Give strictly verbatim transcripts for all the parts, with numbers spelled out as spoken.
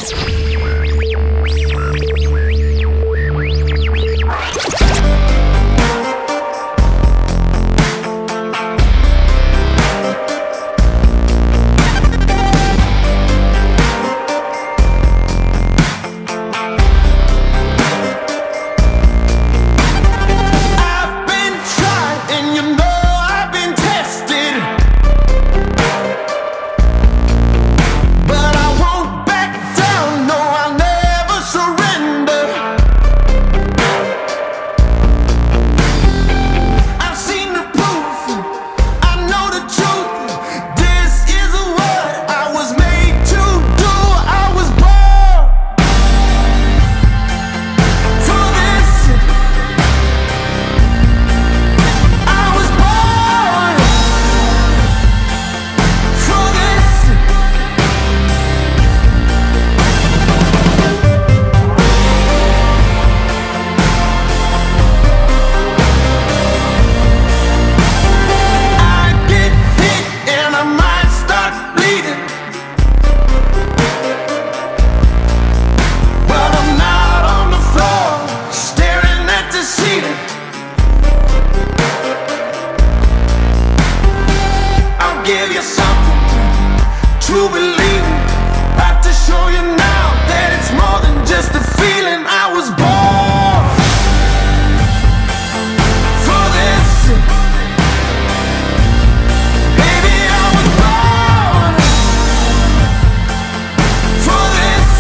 Give you something to believe in. About to show you now that it's more than just a feeling. I was born for this. Baby, I was born for this.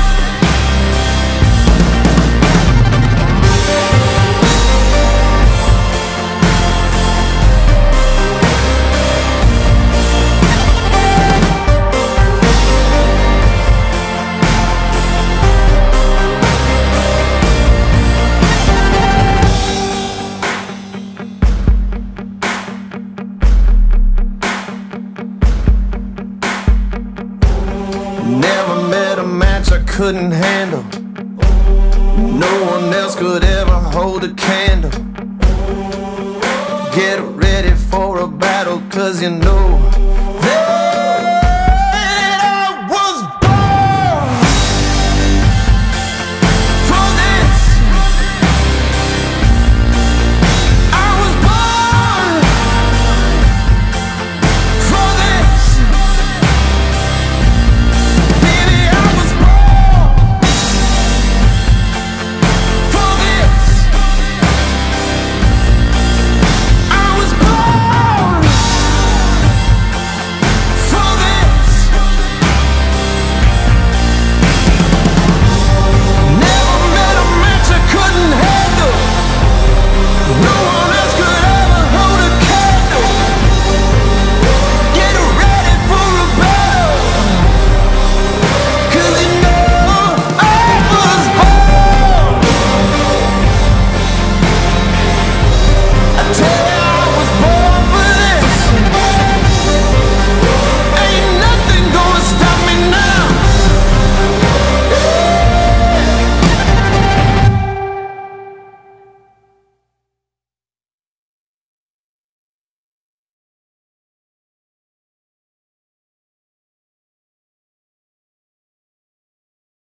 Never met a match I couldn't handle. No one else could ever hold a candle. Get ready for a battle, 'cause you know that